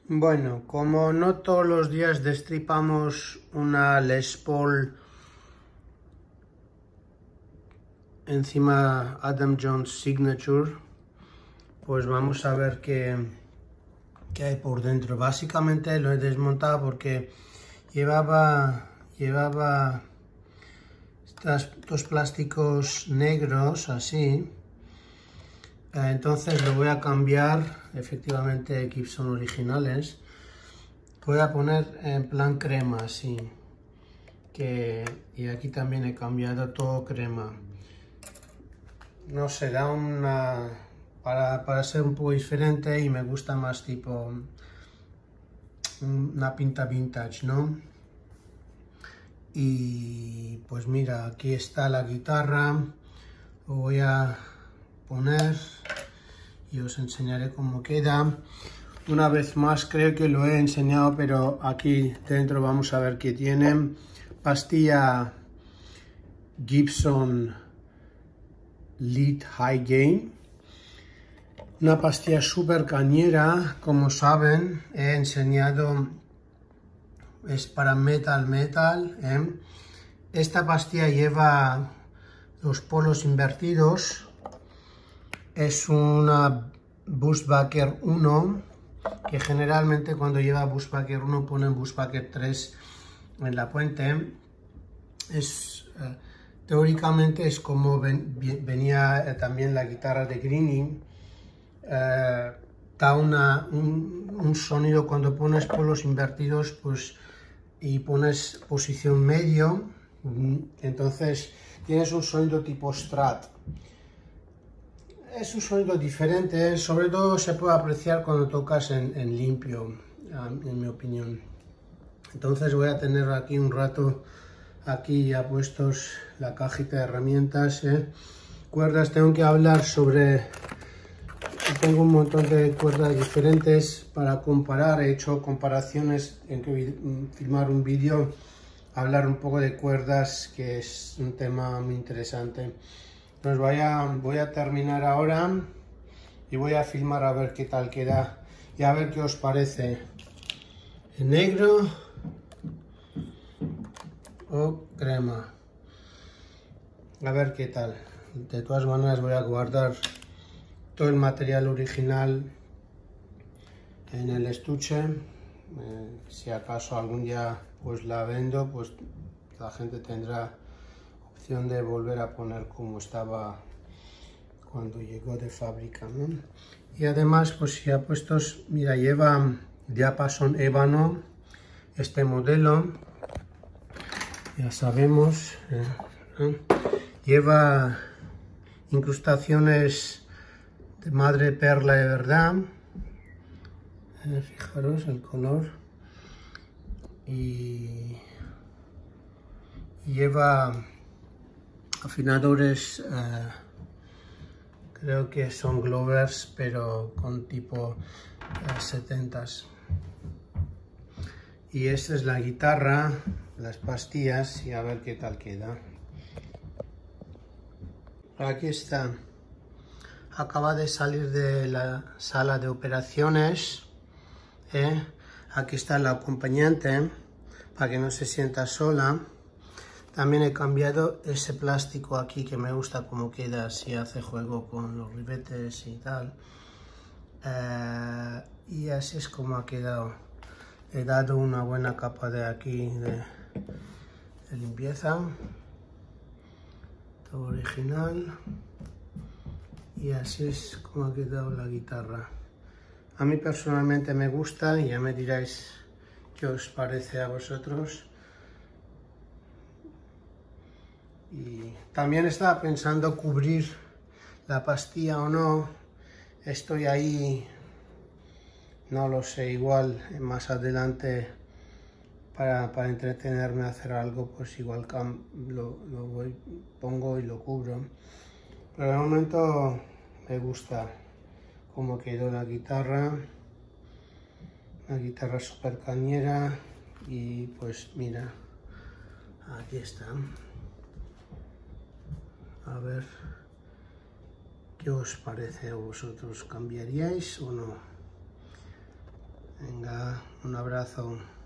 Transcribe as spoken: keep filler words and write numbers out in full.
Bueno, como no todos los días destripamos una Les Paul encima Adam Jones Signature, pues vamos a ver qué, qué hay por dentro. Básicamente lo he desmontado porque llevaba, llevaba estos, estos plásticos negros así. Entonces lo voy a cambiar, efectivamente Gibson originales. Voy a poner en plan crema, así. Que, y aquí también he cambiado todo crema. No sé, da una... Para, para ser un poco diferente y me gusta más tipo... Una pinta vintage, ¿no? Y pues mira, aquí está la guitarra. Lo voy a poner y os enseñaré cómo queda. Una vez más, creo que lo he enseñado, pero aquí dentro vamos a ver qué tiene. Pastilla Gibson Lead High Gain. Una pastilla súper cañera, como saben, he enseñado, es para metal metal. ¿eh? Esta pastilla lleva los polos invertidos. Es una Bushwacker uno, que generalmente cuando lleva Bushwacker uno ponen Bushwacker tres en la puente. Es, eh, teóricamente es como ven, venía eh, también la guitarra de Greene. Eh, da una, un, un sonido cuando pones polos invertidos, pues, y pones posición medio, entonces tienes un sonido tipo Strat. Es un sonido diferente, sobre todo se puede apreciar cuando tocas en, en limpio, en mi opinión. Entonces voy a tener aquí un rato, aquí ya puestos la cajita de herramientas, ¿eh? Cuerdas, tengo que hablar sobre, tengo un montón de cuerdas diferentes para comparar, he hecho comparaciones, en que filmar un vídeo, hablar un poco de cuerdas, que es un tema muy interesante. Pues voy a, voy a terminar ahora y voy a filmar a ver qué tal queda y a ver qué os parece. ¿En negro o crema? A ver qué tal. De todas maneras voy a guardar todo el material original en el estuche. Eh, si acaso algún día pues la vendo, pues la gente tendrá opción de volver a poner como estaba cuando llegó de fábrica, ¿no? Y además, pues si ha puesto, mira, lleva diapasón ébano este modelo, ya sabemos, ¿eh? ¿eh? Lleva incrustaciones de madre perla de verdad, eh, fijaros el color, y lleva afinadores, eh, creo que son Glovers, pero con tipo eh, setentas. Y esta es la guitarra, las pastillas, y a ver qué tal queda. Aquí está. Acaba de salir de la sala de operaciones. ¿eh? Aquí está la acompañante, para que no se sienta sola. También he cambiado ese plástico aquí, que me gusta cómo queda, si hace juego con los ribetes y tal. Eh, y así es como ha quedado. He dado una buena capa de aquí de, de limpieza. Todo original. Y así es como ha quedado la guitarra. A mí personalmente me gusta, y ya me diréis qué os parece a vosotros. Y también estaba pensando cubrir la pastilla o no. Estoy ahí, no lo sé, igual más adelante para, para entretenerme a hacer algo, pues igual lo, lo voy, pongo y lo cubro. Pero de momento me gusta cómo quedó la guitarra. Una guitarra súper cañera. Y pues mira, aquí está. A ver qué os parece a vosotros. ¿Cambiaríais o no? Venga. Venga, un abrazo.